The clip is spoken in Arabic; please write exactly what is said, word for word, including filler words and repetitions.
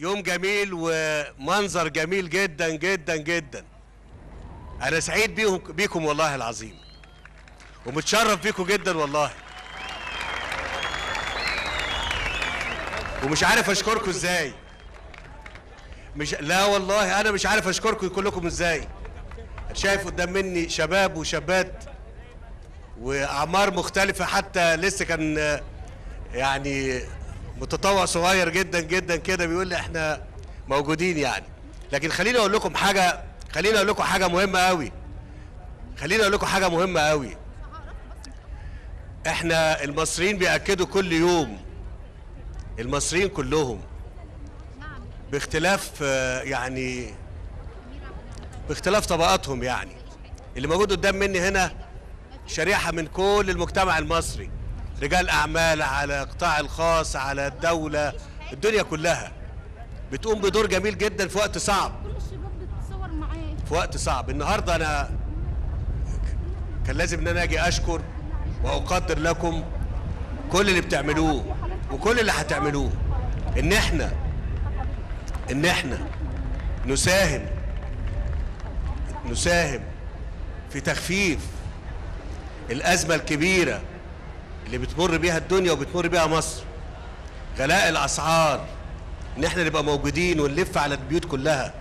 يوم جميل ومنظر جميل جدا جدا جدا. انا سعيد بيهم بيكم والله العظيم، ومتشرف بيكم جدا والله، ومش عارف اشكركم ازاي. مش لا والله انا مش عارف اشكركم كلكم ازاي. شايف قدام مني شباب وشابات واعمار مختلفه، حتى لسه كان يعني متطوع صغير جدا جدا كده بيقول لي احنا موجودين يعني. لكن خليني اقول لكم حاجه، خليني اقول لكم حاجه مهمه قوي خليني اقول لكم حاجه مهمه قوي. احنا المصريين بيأكدوا كل يوم، المصريين كلهم باختلاف يعني باختلاف طبقاتهم، يعني اللي موجود قدام مني هنا شريحه من كل المجتمع المصري، رجال اعمال، على القطاع الخاص، على الدوله، الدنيا كلها بتقوم بدور جميل جدا في وقت صعب. في وقت صعب النهارده انا كان لازم ان انا اجي اشكر واقدر لكم كل اللي بتعملوه وكل اللي هتعملوه، ان احنا ان احنا نساهم نساهم في تخفيف الازمه الكبيره اللي بتمر بيها الدنيا وبتمر بيها مصر، غلاء الاسعار، ان احنا نبقى موجودين ونلف على البيوت كلها